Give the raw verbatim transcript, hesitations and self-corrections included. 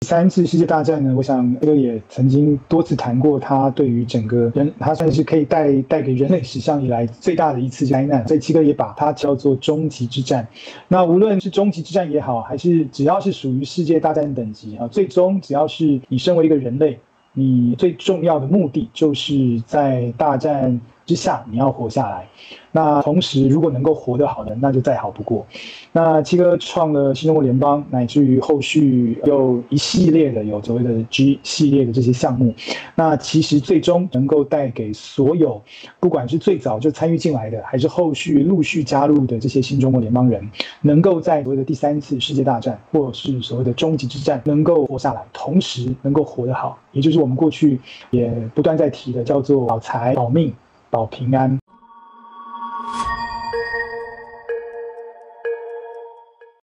三次世界大战呢，我想这个也曾经多次谈过，它对于整个人，它算是可以带带给人类史上以来最大的一次灾难，所以七哥也把它叫做终极之战。那无论是终极之战也好，还是只要是属于世界大战等级啊，最终只要是你身为一个人类，你最重要的目的就是在大战之下你要活下来。那同时如果能够活得好的，那就再好不过。那七哥创了新中国联邦，乃至于后续又一系列的有所谓的 G 系列的这些项目，那其实最终能够带给所有不管是最早就参与进来的，还是后续陆续加入的这些新中国联邦人，能够在所谓的第三次世界大战或是所谓的终极之战能够活下来，同时能够活得好，也就是我们过去也不断在提的叫做保财保命保平安。